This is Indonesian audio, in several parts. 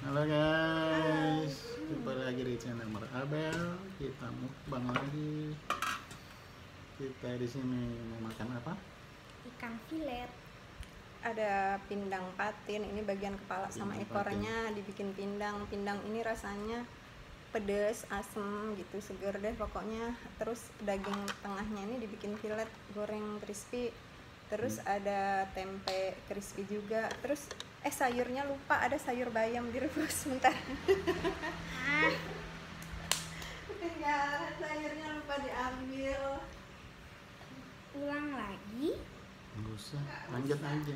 Halo guys, jumpa lagi di channel Abel. Kita mukbang lagi. Kita di sini mau makan apa? Ikan filet. Ada pindang patin, ini bagian kepala sama Pindang ekornya dibikin pindang. Pindang ini rasanya pedes, asem gitu, seger deh pokoknya. Terus daging tengahnya ini dibikin filet, goreng crispy. Terus ada tempe crispy juga. Terus sayurnya lupa, ada sayur bayam direbus sebentar. Ketinggalan, sayurnya lupa diambil. Ulang lagi. Nggak usah, lanjut aja.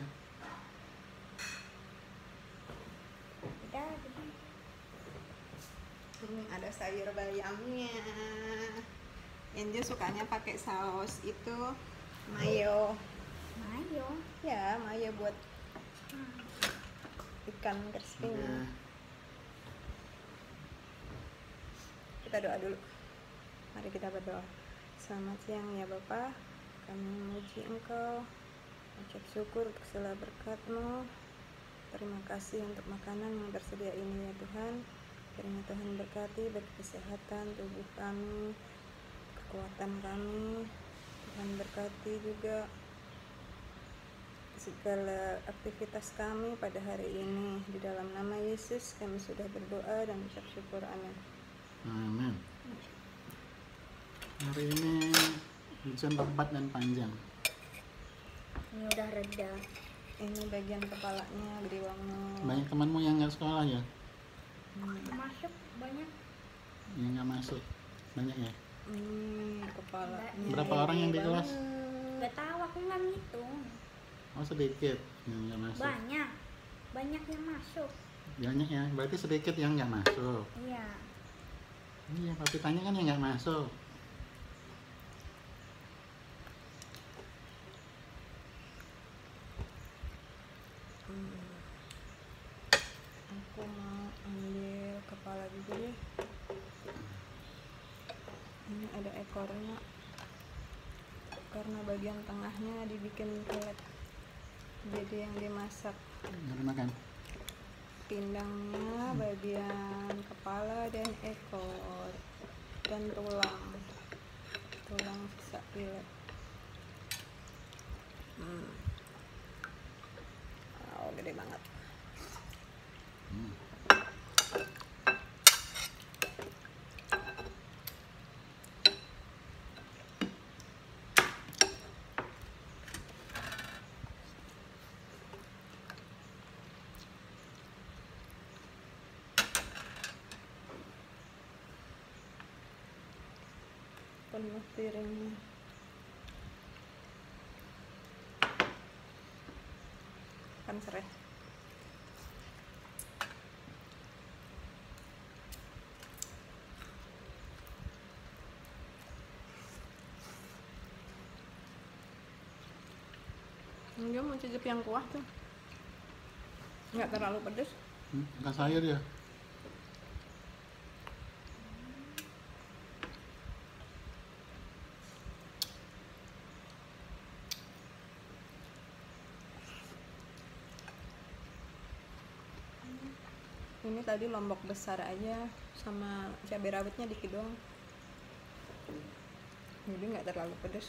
Udah. Ini ada sayur bayamnya. Enjo sukanya pakai saus itu mayo. Mayo. Ya, mayo buat ikan crispy. Oke. Kita doa dulu. Mari kita berdoa. Selamat siang ya Bapa. Kami memuji Engkau, ucap syukur untuk segala berkat-Mu. Terima kasih untuk makanan yang tersedia ini ya Tuhan. Kiranya Tuhan berkati bagi kesehatan tubuh kami, kekuatan kami. Tuhan berkati juga segala aktivitas kami pada hari ini. Di dalam nama Yesus kami sudah berdoa dan ucap syukur. Amin. Amin. Hari ini hujan lebat dan panjang. Ini udah reda. Ini bagian kepalanya gede banget. Banyak temanmu yang nggak sekolah ya? Masuk banyak. Yang nggak masuk banyak ya? Ini kepalanya. Berapa orang yang di gede kelas? banget. Gak tahu, aku nggak ngitung. Oh sedikit yang nggak masuk. Banyak. Banyak yang masuk. Banyak ya, berarti sedikit yang nggak masuk. Iya. Iya, papi tanya kan yang nggak masuk. Aku mau ambil kepala juga deh. Ini ada ekornya. Karena bagian tengahnya dibikin filet, jadi yang dimasak. Nggak makan. Pindangnya bagian kepala dan ekor dan tulang sisa filet. Wow, gede banget. Penuh piringnya. Kan sereh. Dia mau cicip yang kuah tuh, nggak terlalu pedes. Makan sayur ya? Ini tadi lombok besar aja sama cabai rawitnya dikit doang, jadi nggak terlalu pedes.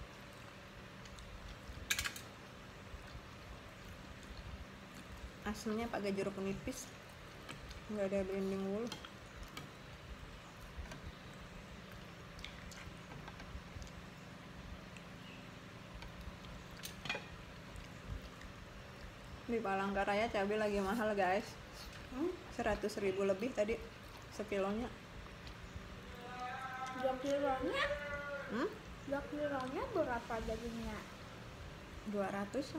Asamnya pakai jeruk nipis, nggak ada blending wool. Di Palangkaraya cabai lagi mahal guys. 100.000 lebih tadi sekilonya. 2 kilonya? Hmm? 2 kilonya berapa jadinya? 200 an.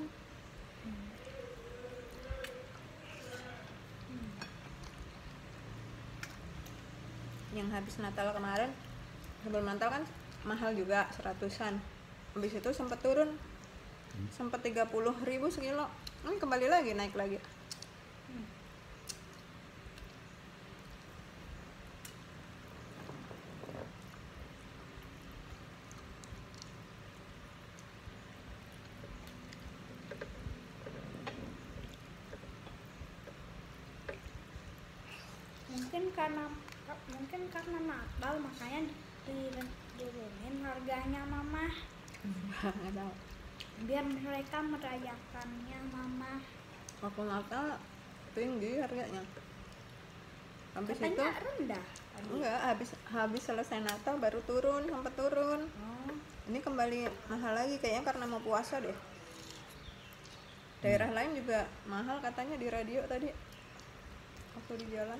Yang habis Natal kemarin, sebelum Natal kan mahal juga 100-an. Habis itu sempat turun, sempat 30.000 sekilo. Ini kembali lagi naik lagi. mungkin karena Natal makanya diturunin harganya mama, Nggak tahu. biar mereka merayakannya mama. Waktu Natal tinggi harganya. Habis itu Katanya rendah tadi. enggak, habis selesai Natal baru turun, sempat turun. Oh, Ini kembali mahal lagi kayaknya karena mau puasa deh. Daerah lain juga mahal katanya di radio tadi. Waktu di jalan.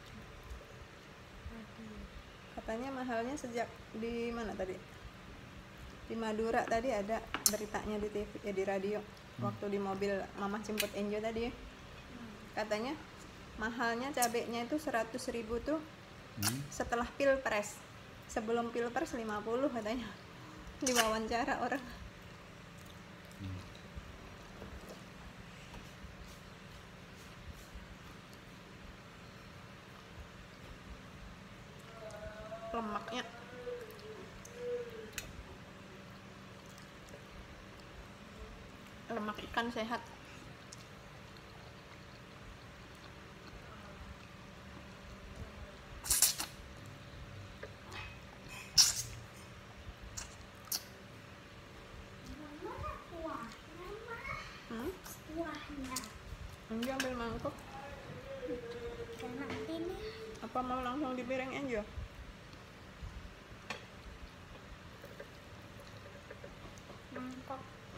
Katanya mahalnya sejak di mana tadi? Di Madura tadi ada beritanya di TV, ya di radio. Waktu di mobil Mama jemput Enjo tadi. Katanya mahalnya cabenya itu 100.000 tuh setelah Pilpres. Sebelum Pilpres 50 katanya. Diwawancara orang. Lemaknya lemak ikan sehat. mana kuahnya mah? Kuahnya. Enjo ambil mangkok. Enak ini. Apa mau langsung di piring Enjo? Mangkok.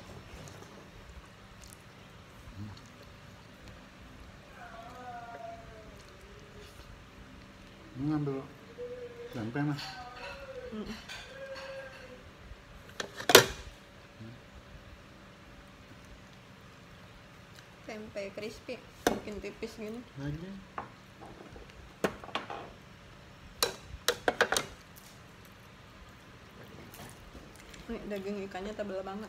Ini ngambil tempe mas. Tempe crispy, bikin tipis gini. Lagi. Nih daging ikannya tebal banget.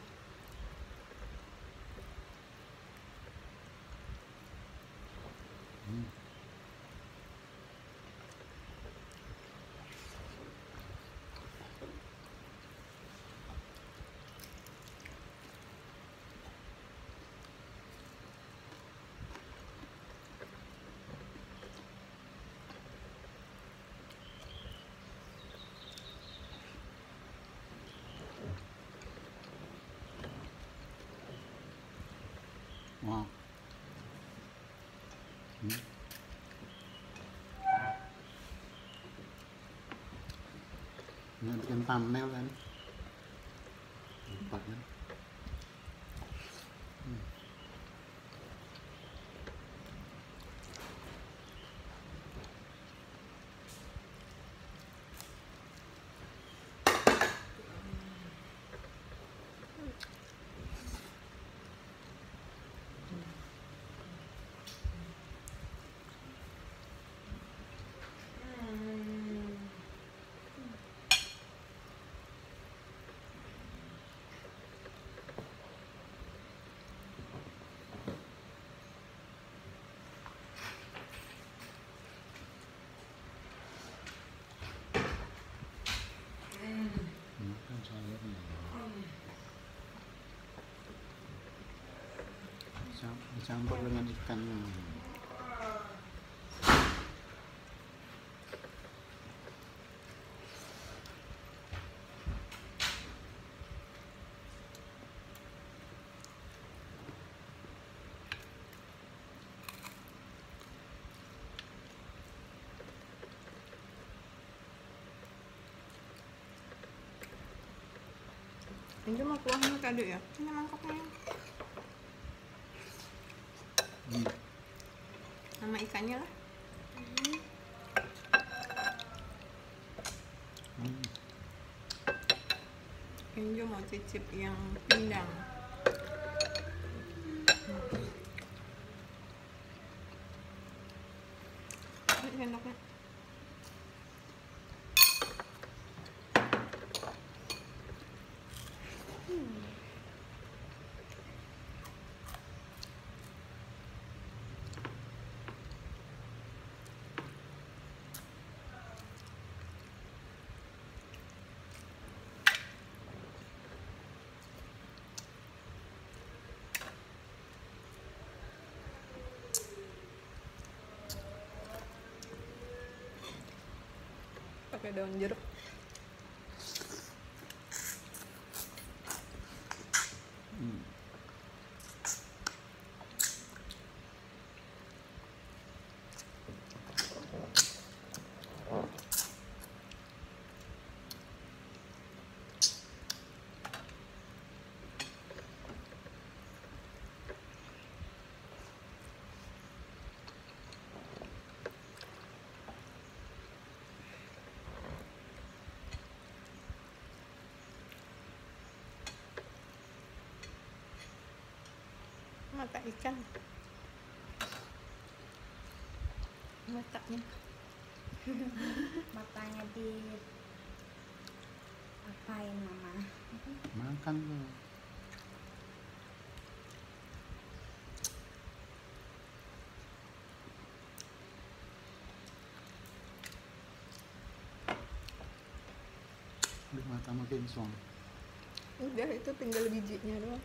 Wow. Ini bikin thumbnail kan. Lupa kan. Makan sayurnya. Dicampur dengan ikannya. Enjo mau kuahnya kado ya? Ini mangkoknya. Sama ikannya lah. Enjo mau cicip yang pindang. Ini sendoknya. pakai daun jeruk. Hmm. Mata ikan, matanya. Matanya di apain mama? Makan tuh. Aduh, mata makin suang. Udah, itu tinggal bijinya doang.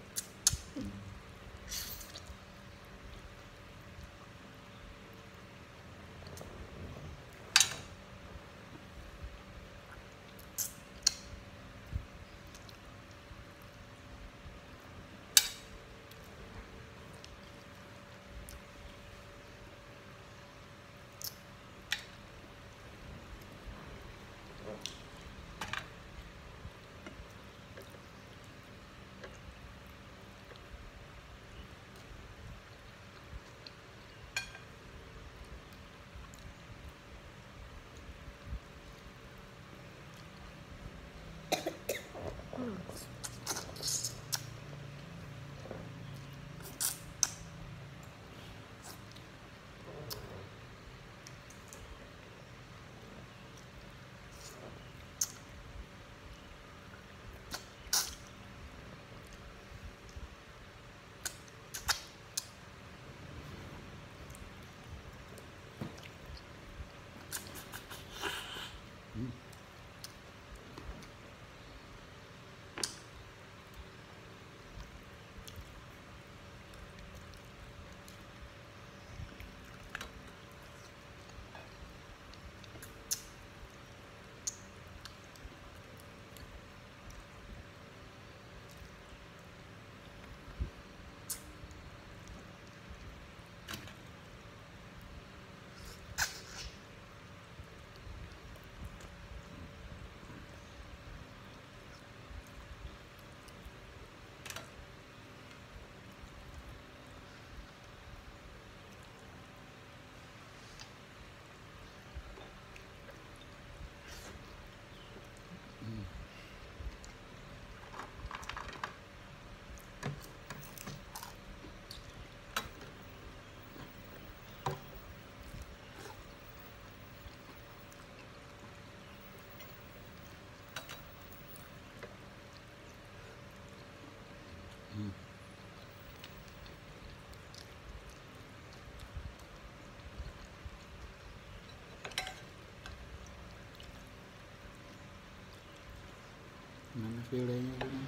Mana filenya kan?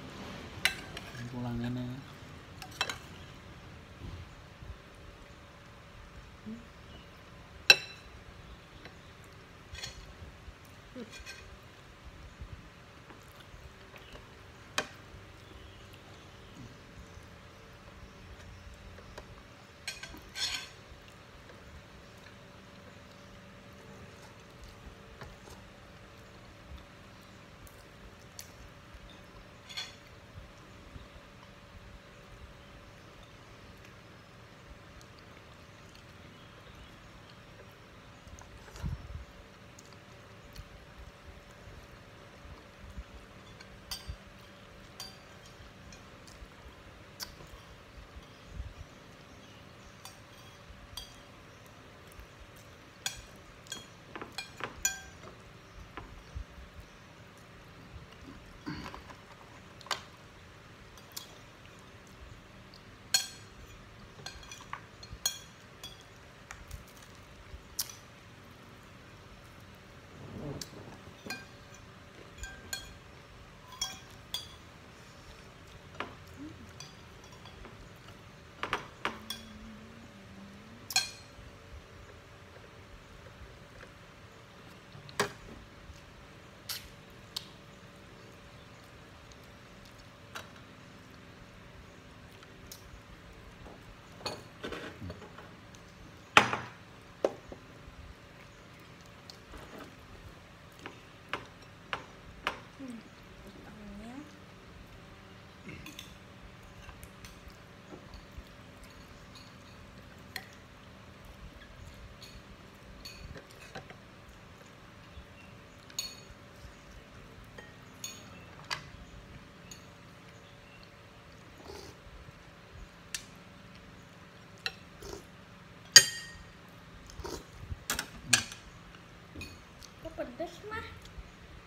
Tulangannya.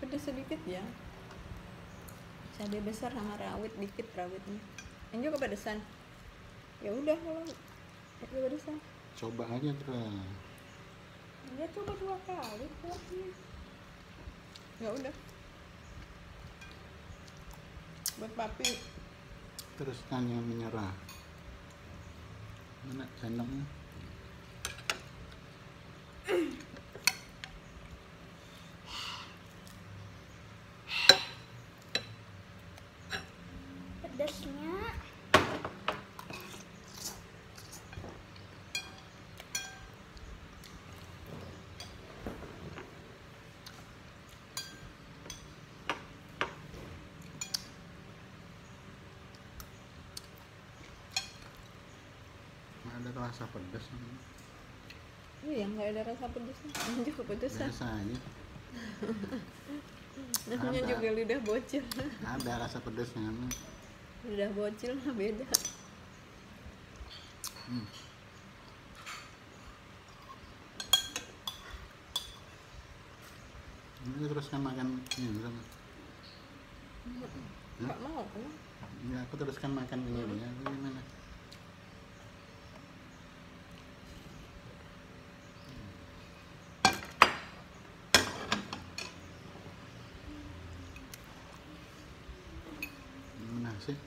pedas sedikit ya. Cabai besar sama rawit dikit, rawitnya. Ini juga kepedesan. Ya udah kalau kepedesan. Coba aja terus. Dia coba 2 kali kuahnya. Ya udah. Buat papi. Teruskan yang menyerah. Mana sendoknya? Pedasnya Ada rasa pedas. Iya, nggak ada rasa pedasnya. Ini juga kepedesan. Biasa aja. Namanya Ada. juga lidah bocil. Ada rasa pedasnya. Lidah bocil mah beda. Ini teruskan makan ini sama. Nggak mau kan? Ya, aku teruskan makan ini ya. Gimana? Gimana sih?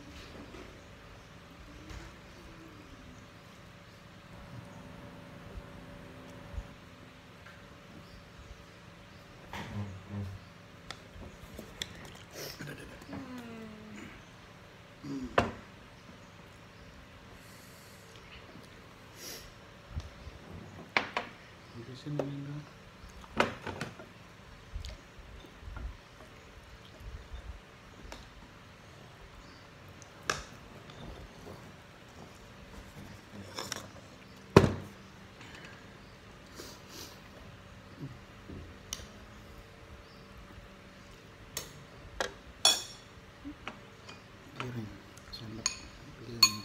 Di sini dong. Piring, sendok, piring.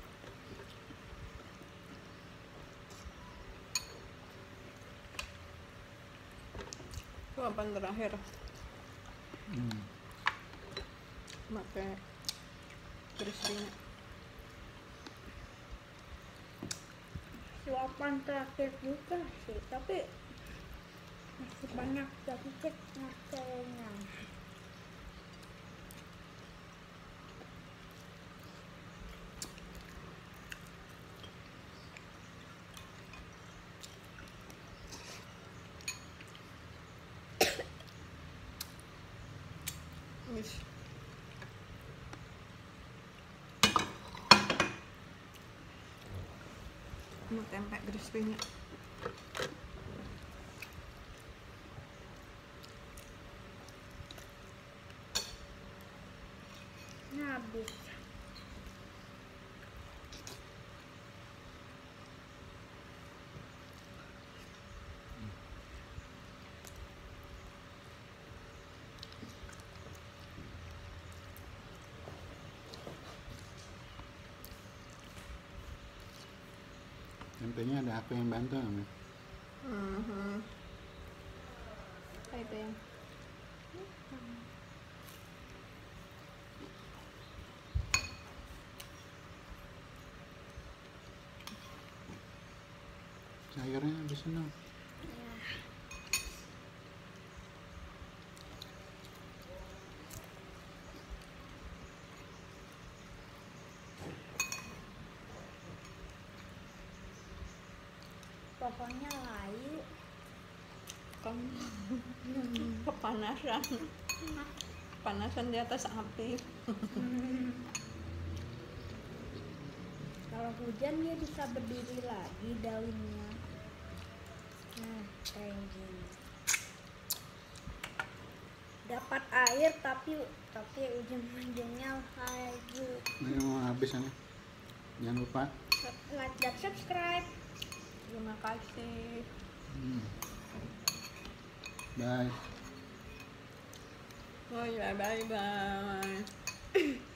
Suapan terakhir Hmm. pakai crispy-nya. suapan terakhir juga sih, tapi masih banyak sedikit ngasihnya. Wis. Mau tempe crispy-nya. Habis. Tempenya ada aku yang bantu nggak? Apa itu yang Sayurnya habis ini. Pokoknya layu. kan kepanasan, panasan di atas api. Kalau hujan dia bisa berdiri lagi daunnya. Nah, kayak gini. Dapat air tapi ujung-ujungnya layu. Ini mau habis ini. Jangan lupa. Like dan subscribe. Terima kasih. Bye. Oh ya, bye bye.